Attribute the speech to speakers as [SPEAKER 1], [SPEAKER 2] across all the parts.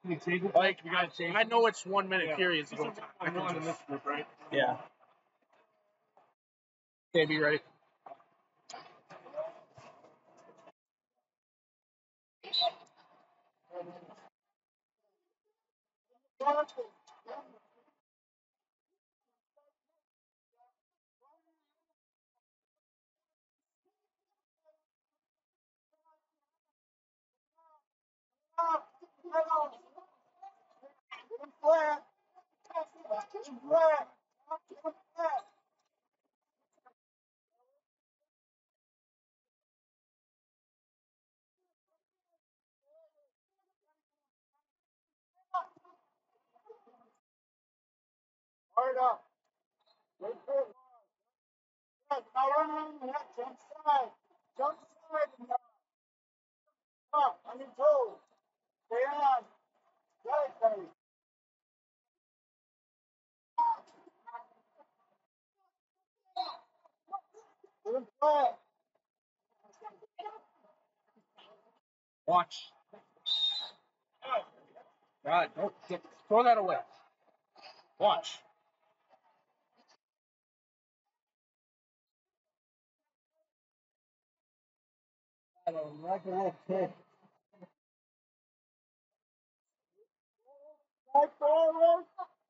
[SPEAKER 1] Like, I know it's 1 minute periods.
[SPEAKER 2] I'm one in this group, right?
[SPEAKER 1] Yeah. Okay, be ready.
[SPEAKER 3] Hard up. Now run on the head, jump side. Jump side. Up, on your toes. Stay on. Right, buddy. Good play.
[SPEAKER 1] Watch. God, don't throw that away. Watch.
[SPEAKER 3] Like a little kid. Right forward.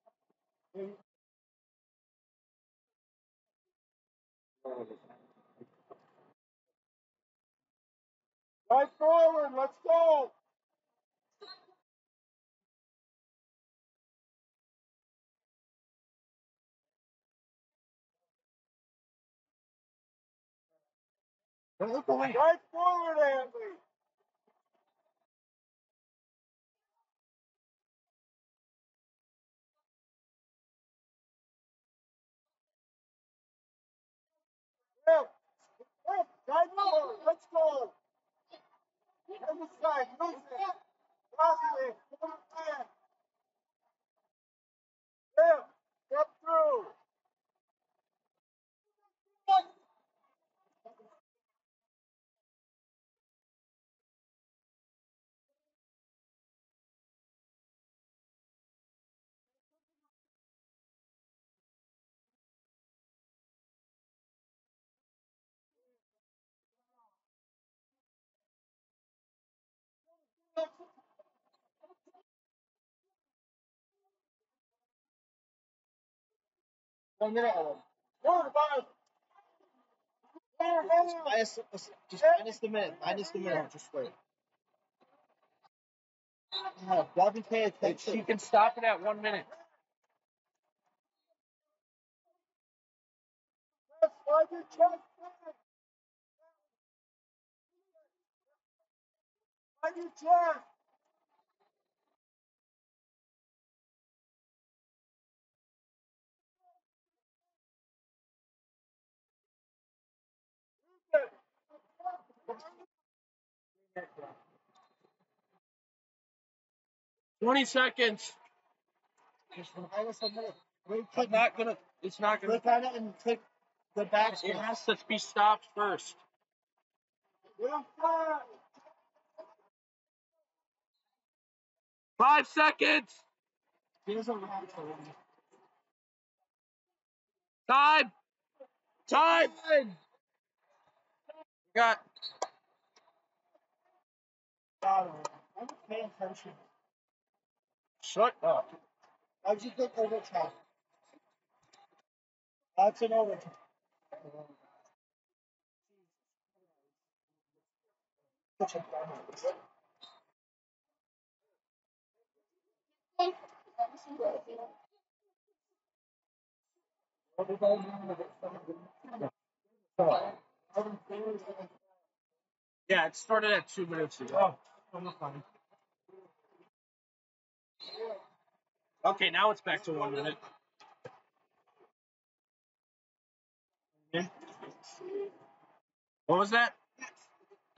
[SPEAKER 3] Right forward. Let's go.
[SPEAKER 1] Don't look away.
[SPEAKER 3] Right forward, Andy. Right forward. Let's go. Other side. Move it. Cross it. Come on. Step through. One minute. Forward, five.
[SPEAKER 2] Minus the minute. Just wait. Bobby, pay attention.
[SPEAKER 1] You can stop it at 1 minute.
[SPEAKER 3] Slide your chest back. Slide your chest.
[SPEAKER 1] It. 20 seconds.
[SPEAKER 2] Minus a minute.
[SPEAKER 1] It's not gonna.
[SPEAKER 2] Click on it and click the back.
[SPEAKER 1] It has to be stopped first. 5 seconds.
[SPEAKER 2] He doesn't have to.
[SPEAKER 1] Time. You got.
[SPEAKER 2] I'm paying attention.
[SPEAKER 1] Shut up.
[SPEAKER 2] How'd you think overtime? That's an overtime.
[SPEAKER 1] Yeah, it started at 2 minutes ago. Okay, now it's back to 1 minute. What was that?